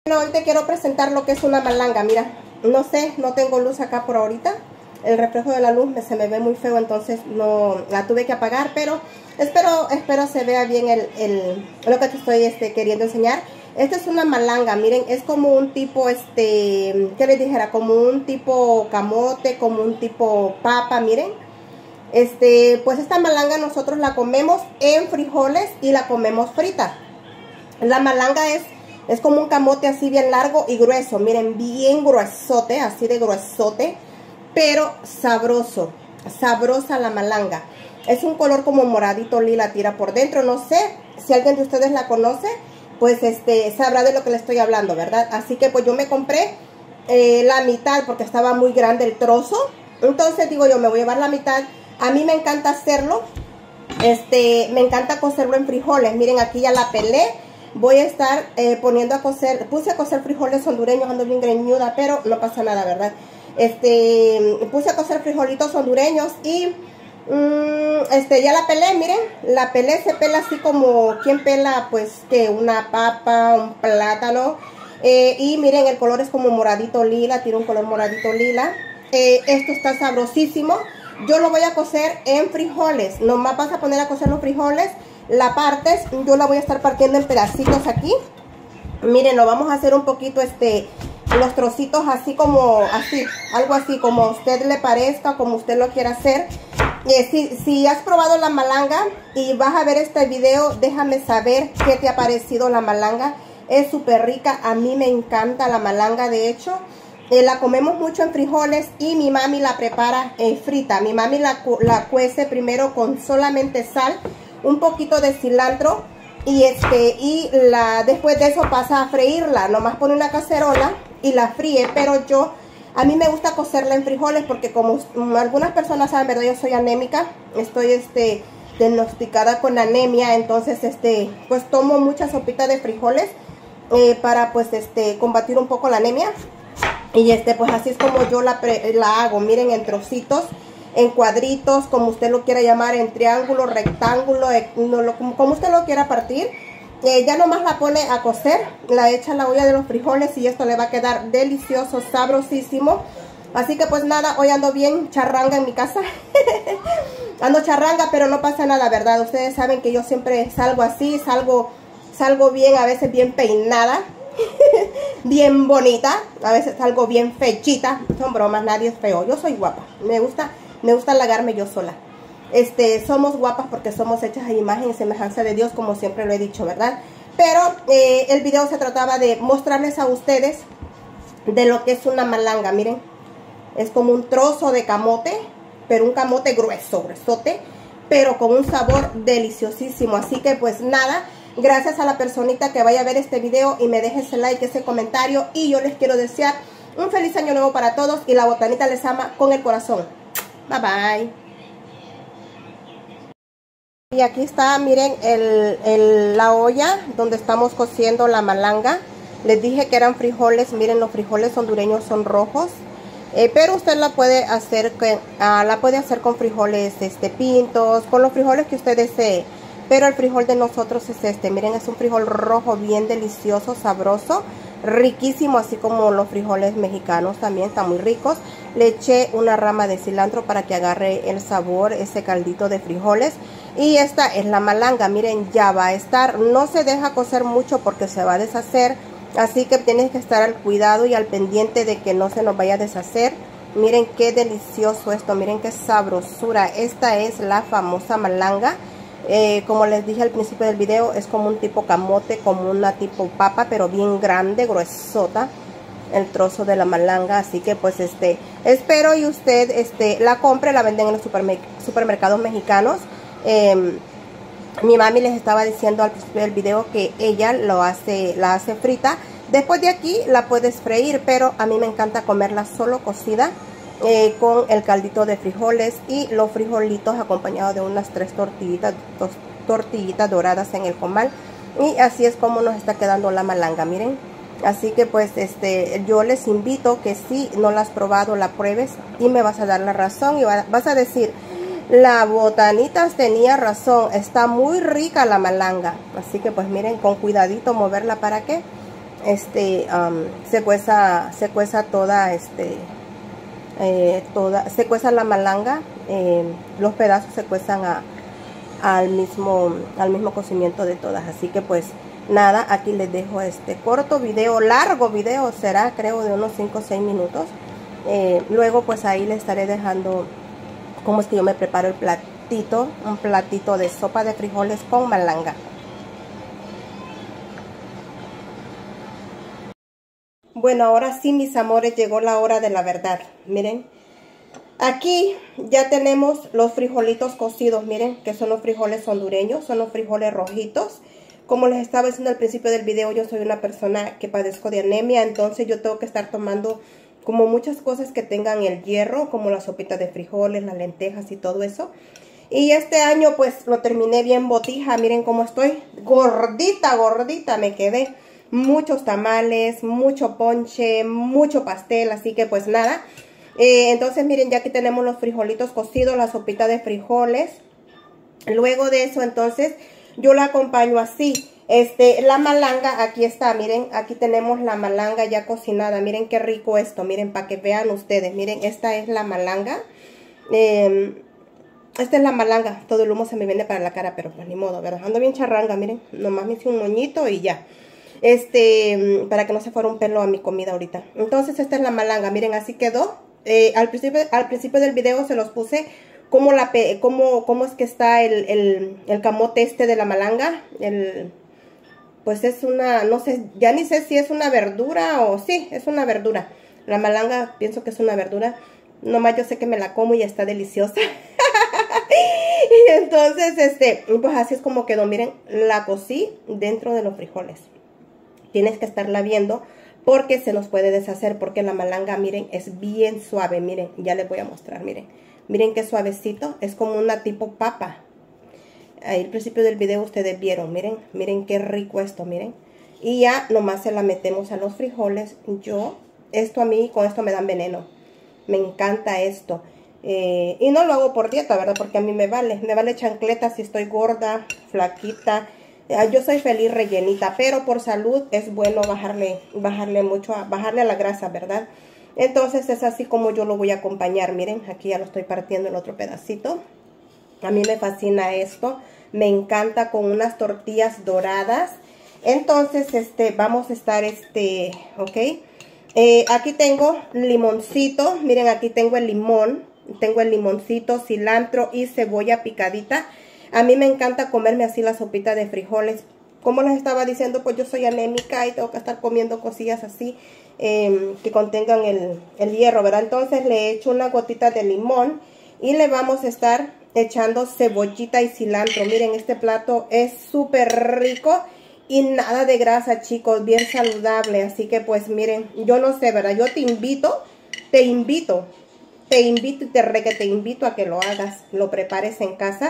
Bueno, hoy te quiero presentar lo que es una malanga. Mira, no sé, no tengo luz acá por ahorita. El reflejo de la luz se me ve muy feo, entonces no la tuve que apagar, pero espero se vea bien lo que te estoy queriendo enseñar. Esta es una malanga, miren, es como un tipo, ¿qué les dijera? Como un tipo camote, como un tipo papa, miren. Pues esta malanga nosotros la comemos en frijoles y la comemos frita. La malanga es como un camote así bien largo y grueso, miren, bien gruesote, así de gruesote, pero sabroso, sabrosa la malanga. Es un color como moradito lila, tira por dentro. No sé si alguien de ustedes la conoce, pues sabrá de lo que le estoy hablando, ¿verdad? Así que pues yo me compré la mitad porque estaba muy grande el trozo. Entonces digo yo, me voy a llevar la mitad. A mí me encanta hacerlo, me encanta cocerlo en frijoles. Miren, aquí ya la pelé. Voy a estar poniendo a cocer, puse a cocer frijoles hondureños, ando bien greñuda, pero no pasa nada, ¿verdad? Puse a cocer frijolitos hondureños y ya la pelé, miren, la pelé, se pela así como quien pela pues que una papa, un plátano, y miren, el color es como moradito lila, tiene un color moradito lila. Esto está sabrosísimo. Yo lo voy a cocer en frijoles, nomás vas a poner a cocer los frijoles, la partes, yo la voy a estar partiendo en pedacitos aquí. Miren, lo vamos a hacer un poquito, los trocitos así como, así, algo así, como a usted le parezca, como usted lo quiera hacer. Si has probado la malanga y vas a ver este video, déjame saber qué te ha parecido la malanga. Es súper rica, a mí me encanta la malanga, de hecho. La comemos mucho en frijoles y mi mami la prepara frita. Mi mami la cuece primero con solamente sal, un poquito de cilantro y después de eso pasa a freírla. Nomás pone una cacerola y la fríe, pero a mí me gusta cocerla en frijoles porque como algunas personas saben, ¿verdad? Yo soy anémica, estoy diagnosticada con anemia, entonces pues tomo mucha sopita de frijoles para pues combatir un poco la anemia. Y pues así es como yo la hago, miren, en trocitos, en cuadritos, como usted lo quiera llamar, en triángulo, rectángulo, como usted lo quiera partir. Ya nomás la pone a cocer, la echa a la olla de los frijoles y esto le va a quedar delicioso, sabrosísimo. Así que pues nada, hoy ando bien charranga en mi casa. Ando charranga, pero no pasa nada, ¿verdad? Ustedes saben que yo siempre salgo así, salgo bien, a veces bien peinada. Bien bonita, a veces salgo bien fechita. Son bromas, nadie es feo, yo soy guapa, me gusta halagarme yo sola. Somos guapas porque somos hechas a imagen y semejanza de Dios, como siempre lo he dicho, ¿verdad? Pero el video se trataba de mostrarles a ustedes de lo que es una malanga. Miren, es como un trozo de camote, pero un camote gruesote, pero con un sabor deliciosísimo. Así que pues nada, gracias a la personita que vaya a ver este video y me deje ese like, ese comentario. Y yo les quiero desear un feliz año nuevo para todos. Y la botanita les ama con el corazón. Bye bye. Y aquí está, miren, la olla donde estamos cociendo la malanga. Les dije que eran frijoles. Miren, los frijoles hondureños son rojos. Pero usted la puede hacer con frijoles pintos, con los frijoles que usted desee. Pero el frijol de nosotros es miren, es un frijol rojo bien delicioso, sabroso, riquísimo, así como los frijoles mexicanos también están muy ricos. Le eché una rama de cilantro para que agarre el sabor, ese caldito de frijoles. Y esta es la malanga, miren, ya va a estar, no se deja cocer mucho porque se va a deshacer. Así que tienes que estar al cuidado y al pendiente de que no se nos vaya a deshacer. Miren qué delicioso esto, miren qué sabrosura. Esta es la famosa malanga. Como les dije al principio del video, es como un tipo camote, como una tipo papa, pero bien grande, gruesota el trozo de la malanga. Así que pues espero y usted la compre, la venden en los supermercados mexicanos. Mi mami les estaba diciendo al principio del video que ella la hace frita. Después de aquí la puedes freír, pero a mí me encanta comerla solo cocida, con el caldito de frijoles y los frijolitos acompañados de unas 3 tortillitas doradas en el comal. Y así es como nos está quedando la malanga, miren. Así que pues yo les invito que si no la has probado, la pruebes y me vas a dar la razón y vas a decir: la botanitas tenía razón, está muy rica la malanga. Así que pues miren, con cuidadito moverla para que se cueza toda, se cueza la malanga, los pedazos se cuezan al mismo cocimiento de todas. Así que pues nada, aquí les dejo este corto video, largo video será, creo de unos 5 o 6 minutos. Luego pues ahí les estaré dejando cómo es que yo me preparo el platito, un platito de sopa de frijoles con malanga. Bueno, ahora sí, mis amores, llegó la hora de la verdad. Miren, aquí ya tenemos los frijolitos cocidos. Miren, que son los frijoles hondureños, son los frijoles rojitos. Como les estaba diciendo al principio del video, yo soy una persona que padezco de anemia, entonces yo tengo que estar tomando como muchas cosas que tengan el hierro, como la sopita de frijoles, las lentejas y todo eso. Y este año pues lo terminé bien botija. Miren cómo estoy, gordita me quedé. Muchos tamales, mucho ponche, mucho pastel, así que pues nada. Entonces miren, ya aquí tenemos los frijolitos cocidos, la sopita de frijoles. Luego de eso entonces yo la acompaño así. La malanga, aquí está, miren, aquí tenemos la malanga ya cocinada. Miren qué rico esto, miren, para que vean ustedes. Miren, esta es la malanga. Esta es la malanga. Todo el humo se me viene para la cara, pero pues ni modo, ¿verdad? Ando bien charranga, miren. Nomás me hice un moñito y ya. Para que no se fuera un pelo a mi comida ahorita. Entonces esta es la malanga, miren, así quedó. Al principio del video se los puse cómo es que está el camote de la malanga. Pues es una, no sé, ya ni sé si es una verdura o sí, es una verdura. La malanga pienso que es una verdura. Nomás yo sé que me la como y está deliciosa. Y entonces, pues así es como quedó. Miren, la cocí dentro de los frijoles. Tienes que estarla viendo porque se nos puede deshacer, porque la malanga, miren, es bien suave. Miren, ya les voy a mostrar, miren. Miren qué suavecito, es como una tipo papa. Ahí al principio del video ustedes vieron, miren, miren qué rico esto, miren. Y ya nomás se la metemos a los frijoles. Esto a mí, con esto me dan veneno. Me encanta esto. Y no lo hago por dieta, ¿verdad? Porque a mí me vale chancleta si estoy gorda, flaquita. Yo soy feliz rellenita, pero por salud es bueno bajarle a la grasa, ¿verdad? Entonces es así como yo lo voy a acompañar. Miren, aquí ya lo estoy partiendo el otro pedacito. A mí me fascina esto. Me encanta con unas tortillas doradas. Entonces, vamos a estar, ok. Aquí tengo limoncito. Miren, aquí tengo el limón. Tengo el limoncito, cilantro y cebolla picadita. A mí me encanta comerme así la sopita de frijoles. Como les estaba diciendo, pues yo soy anémica y tengo que estar comiendo cosillas así que contengan el hierro, ¿verdad? Entonces le echo una gotita de limón y le vamos a estar echando cebollita y cilantro. Miren, este plato es súper rico y nada de grasa, chicos, bien saludable. Así que pues miren, yo no sé, ¿verdad? Yo te invito a que lo hagas, lo prepares en casa.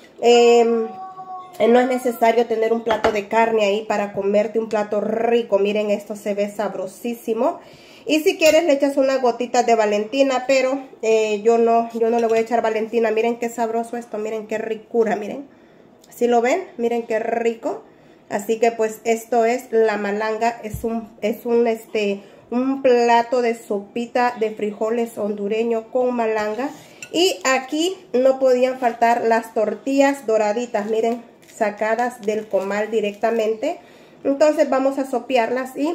No es necesario tener un plato de carne ahí para comerte un plato rico. Miren, esto se ve sabrosísimo. Y si quieres le echas una gotita de Valentina, pero yo no le voy a echar Valentina. Miren qué sabroso esto, miren qué ricura, miren. ¿Sí lo ven? Miren qué rico. Así que pues esto es la malanga, es un plato de sopita de frijoles hondureño con malanga. Y aquí no podían faltar las tortillas doraditas, miren, sacadas del comal directamente. Entonces vamos a sopearlas y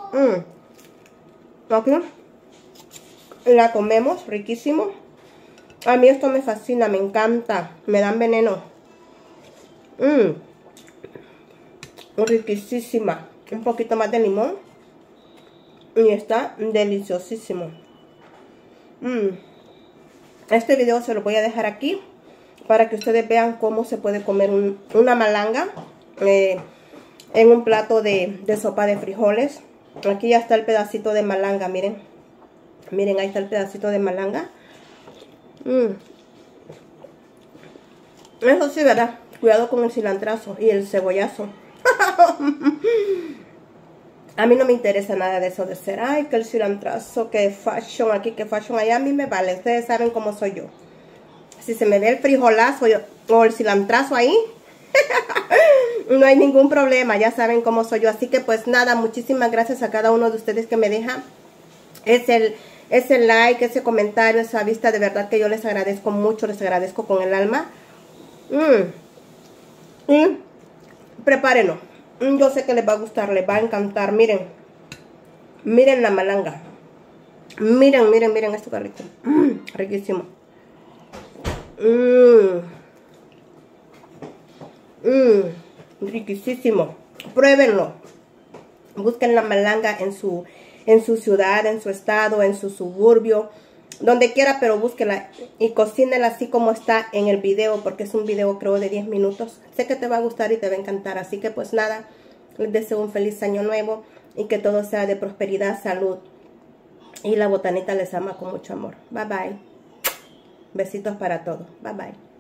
aquí la comemos, riquísimo. A mí esto me fascina, me encanta, me dan veneno. Riquísima. Un poquito más de limón y está deliciosísimo. Este video se lo voy a dejar aquí para que ustedes vean cómo se puede comer una malanga en un plato de sopa de frijoles. Aquí ya está el pedacito de malanga, miren. Miren, ahí está el pedacito de malanga. Eso sí, ¿verdad? Cuidado con el cilantrazo y el cebollazo. A mí no me interesa nada de eso de ser, ay, que el cilantrazo, que fashion aquí, que fashion allá. A mí me vale, ustedes saben cómo soy yo. Si se me ve el frijolazo o el cilantrazo ahí, No hay ningún problema, ya saben cómo soy yo. Así que pues nada, muchísimas gracias a cada uno de ustedes que me deja ese like, ese comentario, esa vista. De verdad que yo les agradezco mucho, les agradezco con el alma. Y prepárenlo. Yo sé que les va a gustar, les va a encantar. Miren, miren la malanga. Miren, miren, miren, esto está rico. Riquísimo. Riquísimo. Pruébenlo. Busquen la malanga en su ciudad, en su estado, en su suburbio, donde quiera, pero búsquela y cocínela así como está en el video, porque es un video creo de 10 minutos. Sé que te va a gustar y te va a encantar. Así que pues nada, les deseo un feliz año nuevo y que todo sea de prosperidad, salud. Y la botanita les ama con mucho amor. Bye bye. Besitos para todos. Bye bye.